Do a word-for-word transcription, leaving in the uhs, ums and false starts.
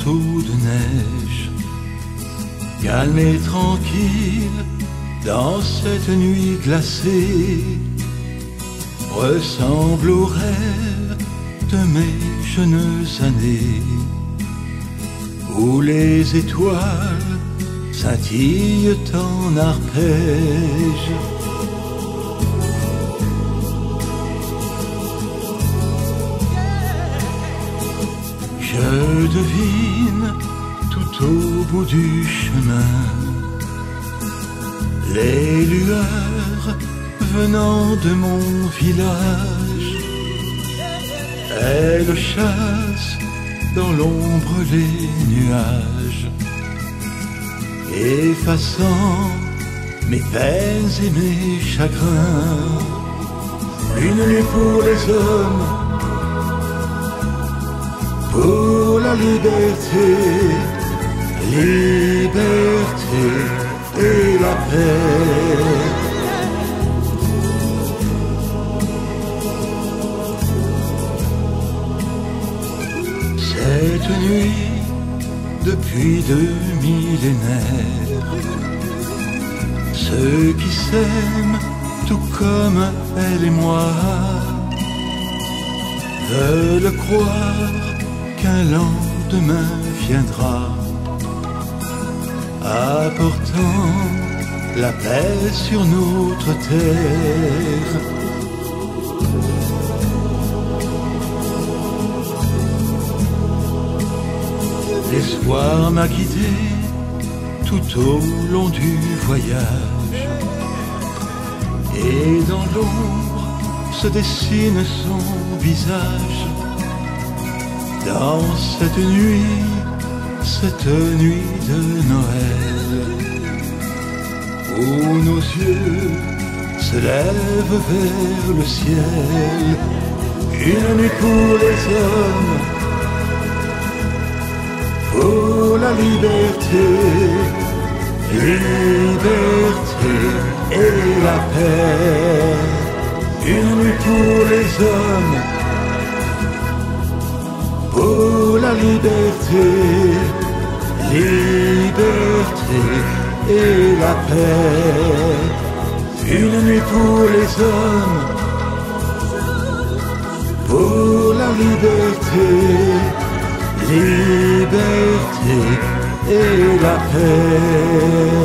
manteau de neige, calme et tranquille, dans cette nuit glacée, ressemble au rêve de mes jeunes années, où les étoiles scintillent en arpège. Je devine tout au bout du chemin les lueurs venant de mon village. Elles chassent dans l'ombre les nuages, effaçant mes peines et mes chagrins. Une nuit pour les hommes, pour la liberté, liberté et la paix. Cette nuit, depuis deux millénaires, ceux qui s'aiment tout comme elle et moi veulent croire qu'un lendemain viendra, apportant la paix sur notre terre. L'espoir m'a guidé tout au long du voyage, et dans l'ombre se dessine son visage. Dans cette nuit, cette nuit de Noël, où nos yeux se lèvent vers le ciel, une nuit pour les hommes, pour la liberté, liberté et la paix. Une nuit pour les hommes, pour la liberté, liberté et la paix. Une nuit pour les hommes, pour la liberté, liberté et la paix.